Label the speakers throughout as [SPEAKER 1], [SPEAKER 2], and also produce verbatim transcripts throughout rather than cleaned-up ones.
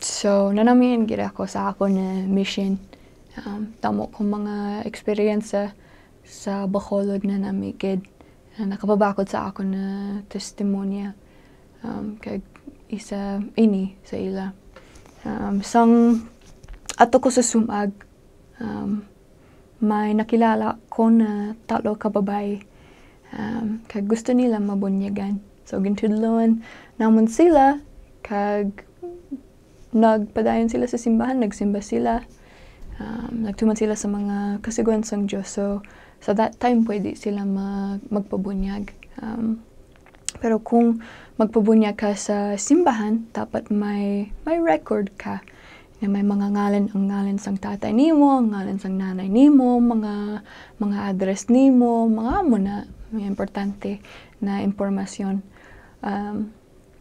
[SPEAKER 1] So, nanamihan gid ako sa ako na mission. Um, tamo kong mga eksperyensya sa Bacolod na namigid. Uh, nakapabakod sa ako na testimonya. Um, kag isa ini sa ila. Um, sang ato ko sa sumag, um, may nakilala ko na tatlo ka babae. Um, kag gusto nila mabunyagan. So, gintudloan namon sila, kag nagpadayon sila sa simbahan, nagsimba sila. Um, nagtuman sila sa mga kasiguan sang Diyos. So, sa that time, pwede sila mag, magpabunyag. Um, pero kung magpabunyag ka sa simbahan, dapat may, may record ka. Na may mga ngalan, ang ngalan sang tatay nimo, ang ngalan sang nanay nimo, mga, mga address nimo, mga amo na, may importante na impormasyon. Um,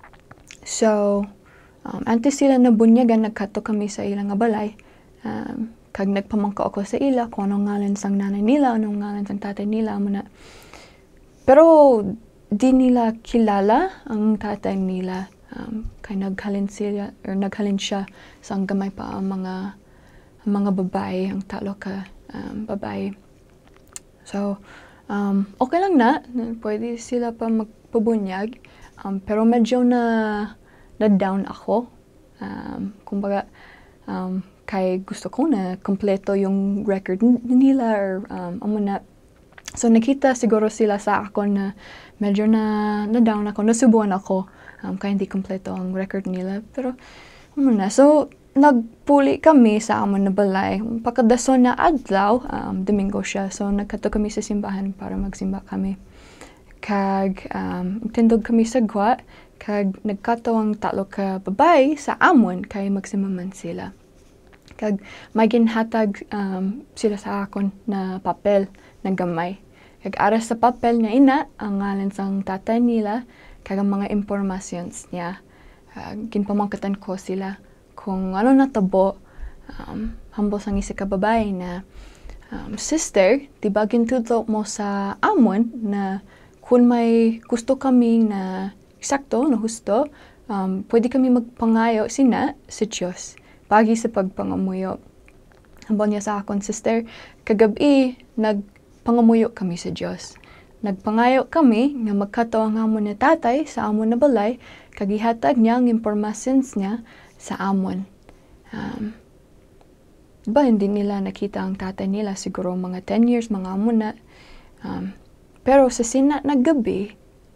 [SPEAKER 1] so, um, antes sila nabunyagan, nagkato kami sa ilang nga balay. Um, kag nagpamangko ako sa ila kung anong ngalan sang nanay nila, anong ngalan sang tatay nila, amo na. Pero di nila kilala ang tatay nila. Um, kay naghalin sila or naghalin siya sang gamay pa ang mga ang mga babae, ang talo ka um, babae. So, um, okay lang na, pwede sila pa magpabunyag. Um, pero medyo na na-down ako. Um, kumbaga, um, kay gusto ko na kompleto yung record nila or um, amo na. So, nakita siguro sila sa ako na medyo na na-down ako, nasubuan ako. Um, kaya hindi kompleto ang record nila. Pero, amo na. So, nagpuli kami sa amon na balay. Pagkadason na adlaw, um, Domingo siya. So, nagkato kami sa simbahan para magsimba kami. Kag, um, tindog kami sa gwa. Kag, nagkato ang talo ka babay sa amon kay magsimaman sila. Kag, may ginhatag um, sila sa akon na papel na gamay. Kag, aras sa papel na ina, ang ngalan sang tatay nila, kag ang mga informations niya. Uh, ginpamangkatan ko sila kung ano natabo. Um, humble sang isa ka babae na, um, sister, diba gintudlo mo sa amon na kung may gusto kami na eksakto, na husto, um, pwede kami magpangayo sina sa Diyos. Pagi sa pagpangamuyo. Hambal niya sa akon, sister, kagabi, nagpangamuyo kami sa Diyos. Nagpangayo kami nga magkatawa nga amon na tatay sa amon na balay, kagihatag niya ang informations niya sa amon. Um, diba, hindi nila nakita ang tatay nila, siguro mga ten years, mga amon na. Um, pero sa sina na gabi,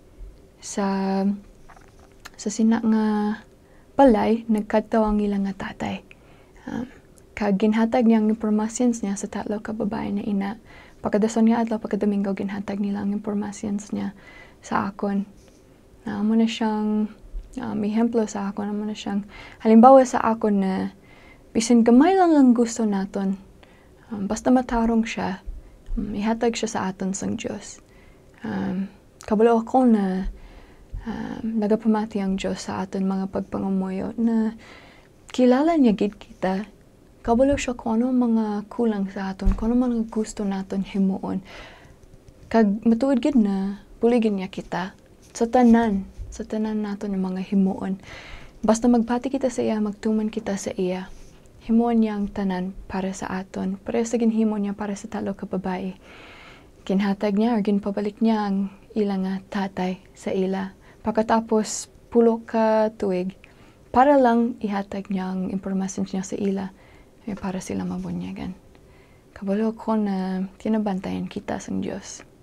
[SPEAKER 1] sa, sa sina nga balay, nagkatawa ang ilang nga tatay. Um, kag ginhatag niya ang informations niya sa tatlo ka babae na ina. Pagkadason nga adlaw, pagkadomingo, ginhatag nila ang informations niya sa akon. Uh, amo na siyang, uh, may hemplo sa akon, amo na siyang, halimbawa sa akon na, bisan gamay lang ang gusto naton, um, basta matarong siya, um, ihatag siya sa aton sang Diyos. Um, kabalo ako na, Um, nagapamati ang Diyos sa aton mga pagpangamuyo na kilala niya gid kita. Kabalo siya kung ano mga kulang sa aton, kung ano mga gusto naton himuon. Kag matuod gid na buligin niya kita sa tanan, sa tanan naton yung mga himuon. Basta magpati kita sa iya, magtuman kita sa iya. Himuon niya ang tanan para sa aton. Para sa ginhimo niya para sa talo ka babae. Ginhatag niya or ginpabalik niya ang ilang nga tatay sa ila. Pagkatapos pulo ka tuig, para lang ihatag niya ang impormasyon niya sa ila eh, para sila mabunyagan. Kabalo ko na tinabantayan kita sa Diyos.